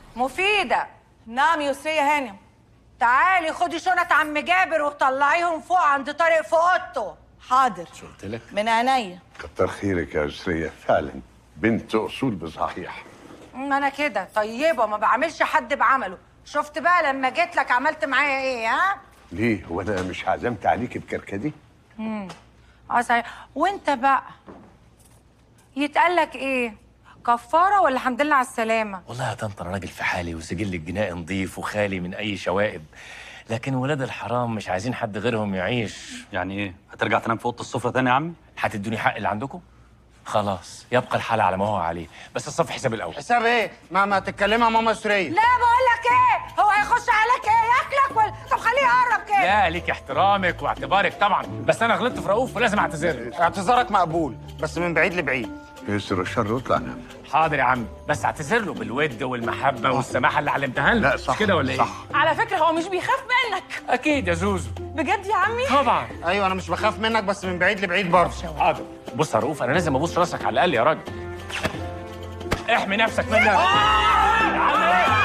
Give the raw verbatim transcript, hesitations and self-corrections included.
مفيدة. نعم يسرية هانم. تعالي خدي شنط عم جابر وطلعيهم فوق عند طارق في اوضته. حاضر. شو قلت لك؟ من عينيا. كتر خيرك يا يسرية، فعلا بنت اصول بصحيح. ما انا كده طيبة، ما بعملش حد بعمله. شفت بقى لما جيت لك عملت معايا ايه؟ ها؟ ليه؟ هو انا مش عزمت عليك بكركدي؟ امم اه صحيح. وانت بقى يتقال لك ايه؟ كفارة ولا الحمد لله على السلامة؟ والله يا طنط انا راجل في حالي وسجل الجنائي نظيف وخالي من اي شوائب، لكن ولاد الحرام مش عايزين حد غيرهم يعيش. يعني ايه؟ هترجع تنام في اوضه السفره تاني يا عمي؟ هتدوني حق اللي عندكم؟ خلاص يبقى الحال على ما هو عليه، بس الصف حساب الاول. حساب ايه؟ ما ما تتكلمي يا ماما يسرية. لا بقول لك ايه، هو هيخش عليك ايه؟ ياكلك ولا طب خليه يقرب كده. لا ليك احترامك واعتبارك طبعا، بس انا غلطت في رؤوف ولازم اعتذر له. اعتذارك مقبول بس من بعيد لبعيد. يسر الشر واطلع نام. حاضر يا عم، بس اعتذر له بالود والمحبه والسماحه اللي علمتها له. لا صح مش كده ولا صح. ايه؟ على فكرة هو مش بيخاف منك. اكيد يا زوزو. بجد يا عمي؟ طبعا. ايوه انا مش بخاف منك بس من بعيد لبعيد برضه. حاضر. بص يا رؤوف، انا لازم ابوس راسك على الاقل يا راجل. احمي نفسك منها.